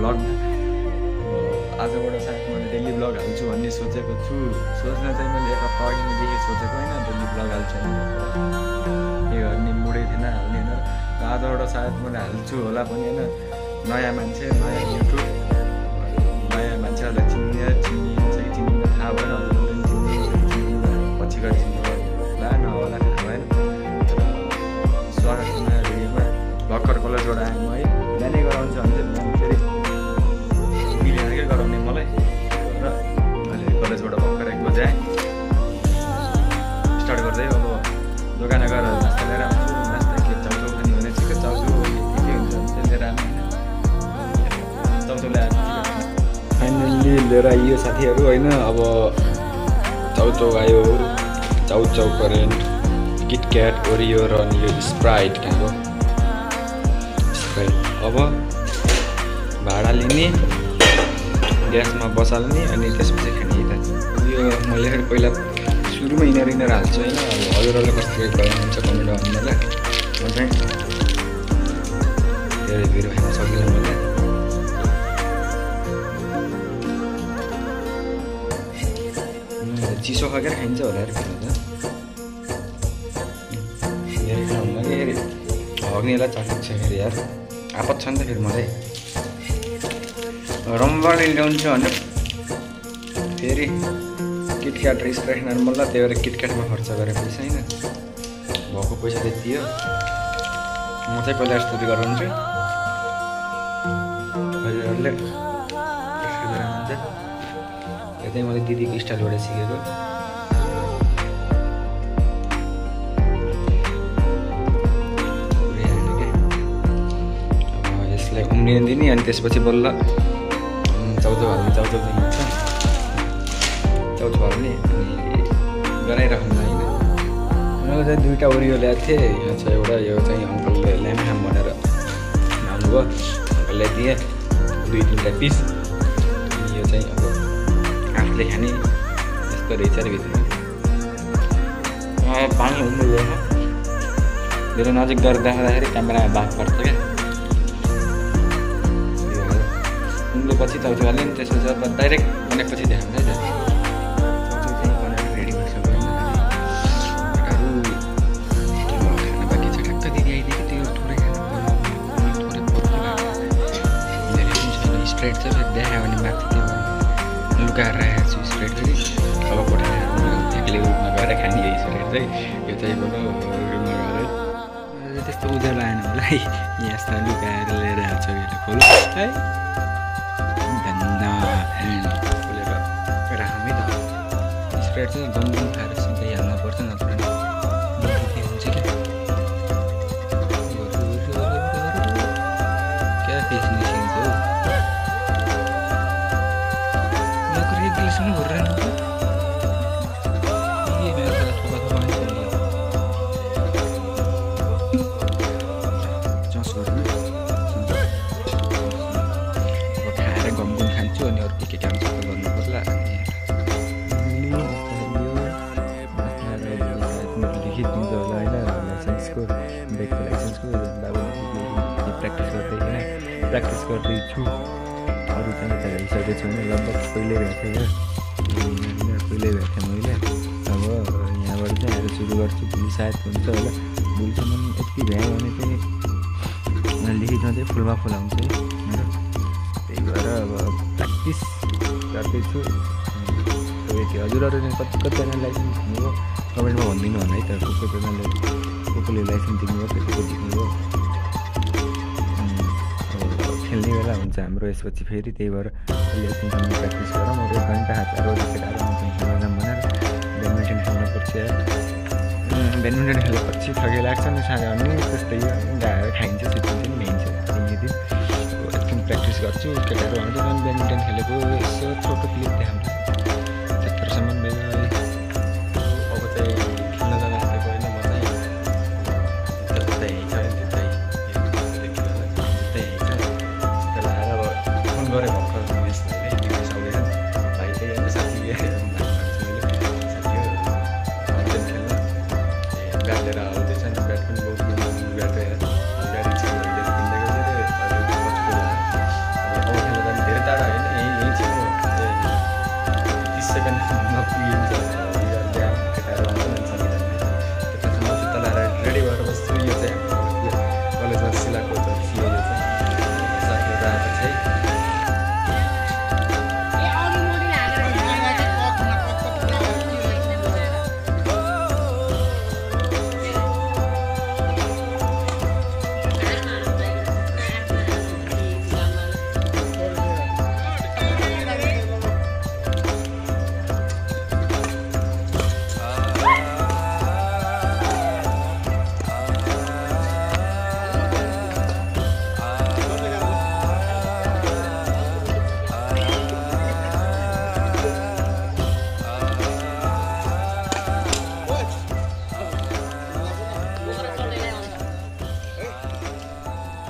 ब्लगमा आजबाट सायद मैले daily blog हाल्छु भन्ने सोचेको छु। सोच्न चाहिँ मैले एक हप्ता अघिदेखि सोचेको होइन डेली ब्लग हाल्छु के गर्ने मुडै थिएन हाल्ने होइन। आजबाट सायद मैले हाल्छु होला पनि होइन। नयाँ मान्छे नयाँ युट्युब नयाँ मान्छेहरूलाई चिनिन्छ कि चिनिन्न थाहा भएन। पछि गएर चिन्नु होला नहोला थाहा भएन। स्वागत छ नयाँ भिडियोमा। भर्खर कलेजबाट आएँ म है। बिहानै गराउँछ भने चाहिँ बिहान फेरि मिलेन क्या गराउने मलाई र अहिले कलेजबाट भर्खर 1 बजे आएँ। स्टार्ट गर्दै अब दोकान गएर नास्ता लिएर आउँछु। नास्ता के चाउचाउ खाने भने चिकन चाउचाउ के हुन्छ भने लिएर आउनु चाउचाउ ल्याएर फाइनल्ली लिएर आइयो साथीहरू होइन। अब चाउचाउ आयो चाउचाउ करेन्ट किटक्याट ओरियो र अनि यो स्प्राइट खाएको स्प्राइट। अब भाडा लिने ग्यासमा बसाल्ने अनि त्यसपछि खाने यता यो मैले पहिला सुरुमा यिनीहरू हाल्छु होइन। अब हजुरहरूले कस्तो गराउनुहुन्छ कमेन्ट गर्नु मलाई। म चाहिँ धेरै भिडियो खान सकिनँ मलाई। चिसो खाएर खाइन्छ होला यार खानु त धेरै खानु लागि फेरि हग्नेलाई चाखिन्छ फेरि यार आपत छ नि त फेरि मलाई। रमबाट ल्याउँछु भने फेरि किटक्याट र स्प्राइट खानु मन लाग्यो। त्यही भएर किटक्याटमा खर्च गरेँ पैसा होइन। भएको पैसा त्यति हो। म चाहिँ पहिला यस्तो गराउँछु हजुरहरूले हुन्छ। यो चाहिँ मैले दिदीको स्टाइलबाट सिकेको। अब यसलाई उम्रिन दिने अनि त्यसपछि बल्ल चाउचाउ हाल्ने। चाउचाउ चाहिँ हुन्छ चाउचाउ हाल्ने अनि बनाइराख्नु होइन। मैले चाहिँ 2टा ओरियो ल्याएको थिएँ। यहाँ छ एउटा यो चाहिँ अङ्कलले ल्याम खाम भनेर भन्नुभयो। अङ्कललाई दिएँ 2-3टा पिस। अनि यो चाहिँ अब आफूले खाने यस्तो रहेछ अरे भित्रमा पानी उम्रिँदैन। धेरै नजिक गएर देखाउँदाखेरि क्यामेरामा बाघ पर्छ क्या। उम्लेपछि चाउचाउ हाल्ने नि त्यसपछि अब डाइरेक्ट बनेपछि देखाउँछ है। चाउचाउ चाहिँ बनाएर रेडी गरिसक्यो होइन। खाना बाँकी छ ठ्याक्क दिदी आइदिएको त्यो थोरै खाना थोरै स्प्राइट छ फेरि देखायो भने माथि त्यो लुकाएर राखेको छु स्प्राइट फेरि। अब पठाएर एक्लै रुममा गएर खाने यही स्प्राइट चाहिँ यो चाहिँ रुममा गएर त्यस्तो उज्यालो आएन होला है। यस्तो लुकाएर लिएर आएको छ यसले खोल है धन्दा खोलेर राखौँ है त। स्प्राइट चाहिँ गमगम खाएर सिधै हाल्नुपर्छ नत्र हुन्छ क्या फेस निस्किन्छ हौ। रेगुलेसन गरेर खाएर गमगम खान्छु अनि अरू के काम सबै गर्नु पर्ला। लेखिदिन्छ होला होइन लाइसेन्सको बाइकको लाइसेन्सको प्र्याक्टिस गर्दैछु। अरू चाहिँ यता हेरिसकेको छु भने लगभग पहिल्यै भएको थियो पहिल्यै भएको थियो मैले। अब यहाँबाट चाहिँ आएर सुरु गर्छु। भोलि सायद हुन्छ होला। भोलिसम्म यति भ्यायो भने चाहिँ लेखिदिनु चाहिँ फुलमा फुल आउँछ है। त्यही भएर अब प्र्याक्टिस गर्दैछु। यति हजुरहरू कतिजना लाइसेन्स दिनुभयो कमेन्टमा भनिदिनु होला है त। कसले लाइसेन्स दिनुभयो कतिको दिनुभयो। खेल्ने बेला हुन्छ हाम्रो यसपछि फेरि। त्यही भएर अहिले एकदिनसम्म प्र्याक्टिस गरौँ। अब 1 घन्टा हातहरू केटाहरू जाऊँ भनेर ब्याडमिन्टन खेल्नुपर्छ। ब्याडमिन्टन खेलेपछि थकै लाग्छ नि साह्रो अनि त्यस्तै गाएर खाइन्छ सिद्धिन्छ नि भ्याइन्छ। दिन एकदिन प्र्याक्टिस गर्छु। केटाहरू आउँछ झन् ब्याडमिन्टन खेलेको यसो छोटो क्लिप देखाउँछ त्यत्रोसम्म बेला है। अब चाहिँ खेल्न जाँदा हालेको होइन म चाहिँ त्यस्तै हिँड्छ गरेँ भर्खर है सक्दैन भाइ चाहिँ होइन साथी खेल्न ब्याट लिएर आउँदैछ नि। ब्याट पनि बहुत ब्याट गाडी छ किन्दै गएर अब खेल्न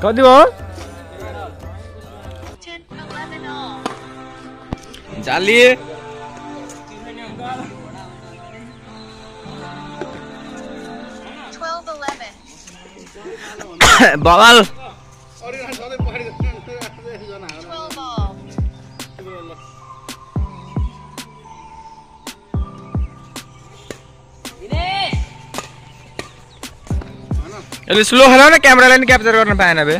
कति हो जाली बवाल यसले स्लो खेला न क्यामेरालाई नि क्याप्चर गर्न पाएन बे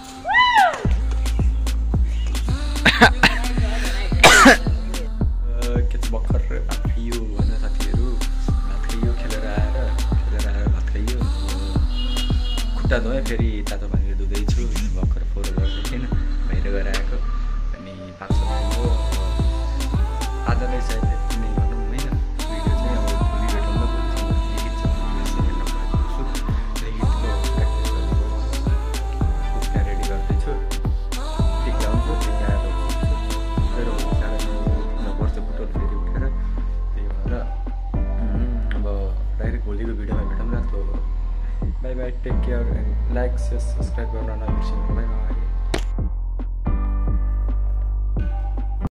के त भर्खर भात खाइयो भन साथीहरू भात खाइयो खेलेर आएर भात खाइयो खुट्टा धोएँ फेरि तातो पानीले धुँदैछु भर्खर फोहोर गरेको थिएन बाहिर गएर आएको अनि पाक्छ भयो आज नै सायद कुनै भनौँ होइन भिडियो चाहिँ अब भोलि भेटौँ न रेडी गर्दैछु ठिक ल्याउँछु ठिक आएर फेरि 9:30 पर्छ बुटोल फेरि उठेर त्यही भएर अब डाइरेक्ट भोलिको भिडियोमा भेटौँ न त bye bye take care like share subscribe गर्न नबिर्सिनु बाई बाई